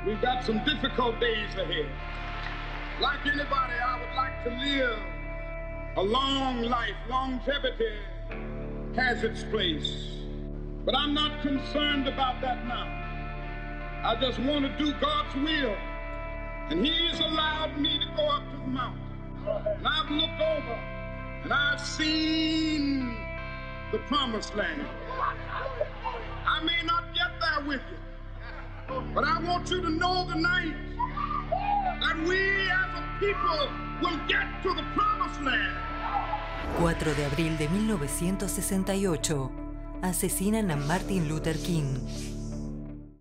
We've got some difficult days ahead. Like anybody, I would like to live a long life. Longevity has its place. But I'm not concerned about that now. I just want to do God's will. And He's allowed me to go up to the mountain. And I've looked over and I've seen the promised land. I may not get there with you, but I want you to know tonight that we as a people will get to the promised land. 4 de abril de 1968. Asesinan a Martin Luther King.